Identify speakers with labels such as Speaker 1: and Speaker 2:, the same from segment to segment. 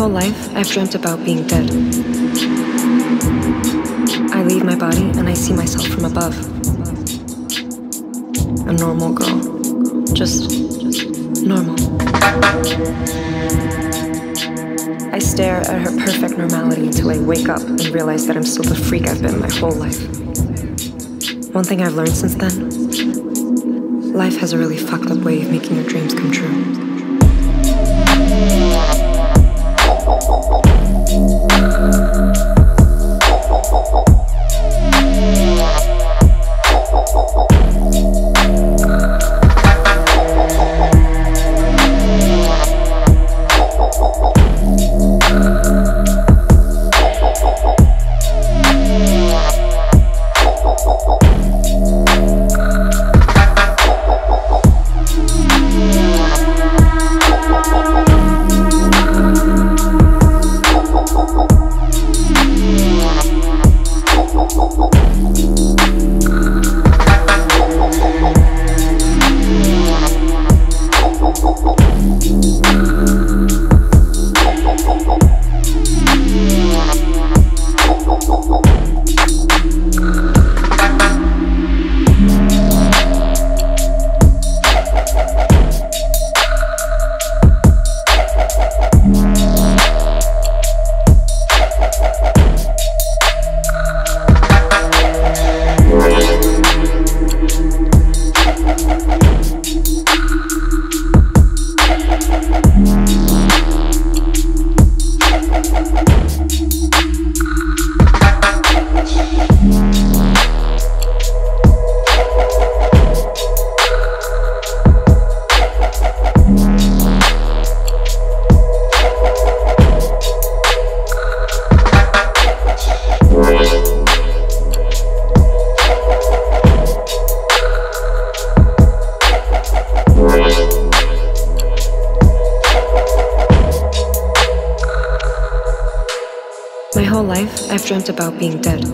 Speaker 1: whole life, I've dreamt about being dead. I leave my body and I see myself from above. A normal girl. Just normal. I stare at her perfect normality until I wake up and realize that I'm still the freak I've been my whole life. One thing I've learned since then, life has a really fucked up way of making your dreams come true. My whole life, I've dreamt about being dead.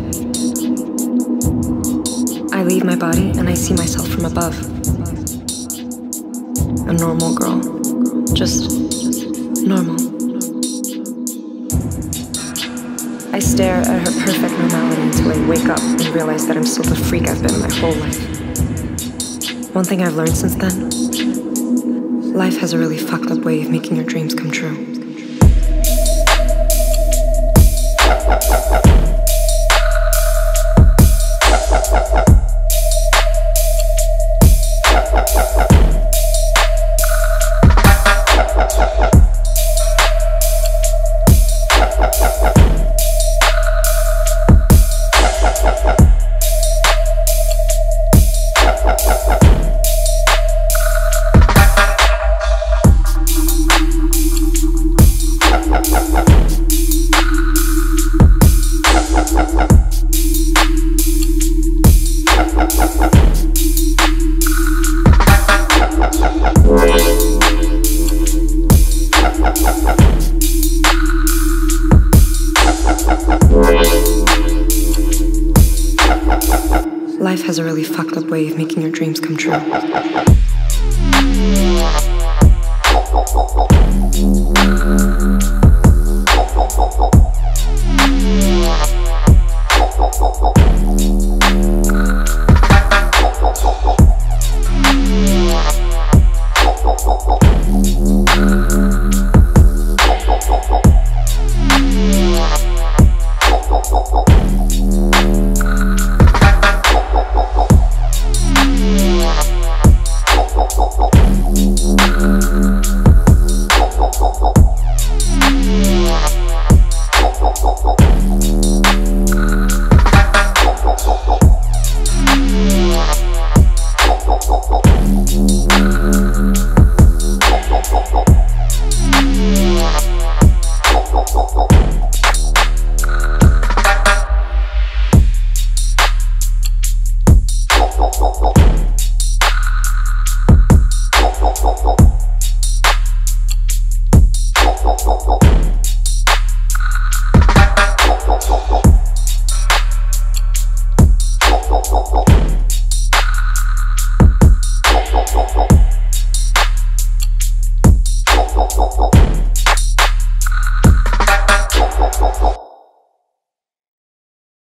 Speaker 1: I leave my body and I see myself from above. A normal girl. Just normal. I stare at her perfect normality until I wake up and realize that I'm still the freak I've been my whole life. One thing I've learned since then, life has a really fucked up way of making your dreams come true. Life has a really fucked up way of making your dreams come true.